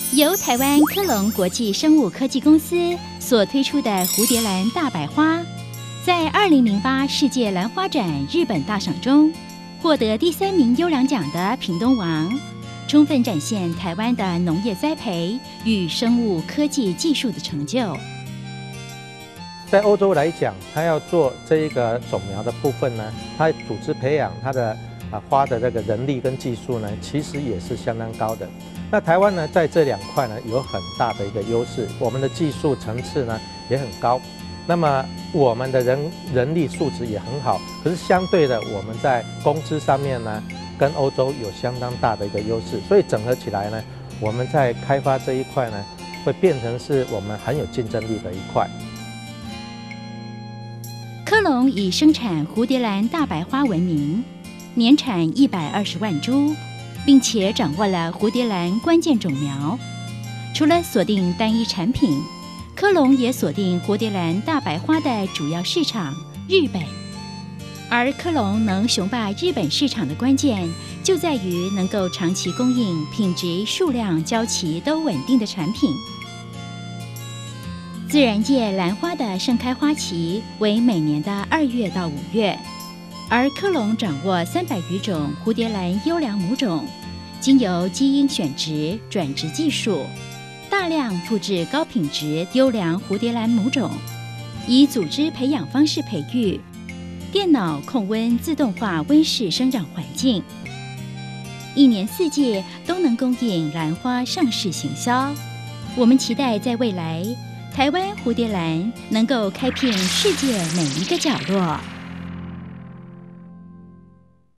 由台湾科隆国际生物科技公司所推出的蝴蝶兰大白花，在2008世界兰花展日本大赏中获得第3名优良奖的屏东王，充分展现台湾的农业栽培与生物科技技术的成就。 在欧洲来讲，它要做这一个种苗的部分呢，它组织培养它的花的这个人力跟技术呢，其实也是相当高的。那台湾呢，在这2块呢有很大的一个优势，我们的技术层次呢也很高，那么我们的人力素质也很好。可是相对的，我们在工资上面呢，跟欧洲有相当大的一个优势，所以整合起来呢，我们在开发这一块呢，会变成是我们很有竞争力的一块。 科隆以生产蝴蝶兰大白花闻名，年产120万株，并且掌握了蝴蝶兰关键种苗。除了锁定单一产品，科隆也锁定蝴蝶兰大白花的主要市场日本。而科隆能雄霸日本市场的关键，就在于能够长期供应品质、数量、交期都稳定的产品。自然界兰花的盛开花期为每年的2月到5月，而科隆掌握300余种蝴蝶兰优良母种，经由基因选植、转植技术，大量复制高品质优良蝴蝶兰母种，以组织培养方式培育，电脑控温自动化温室生长环境，一年4季都能供应兰花上市行销。我们期待在未来，台湾蝴蝶兰能够开遍世界每一个角落。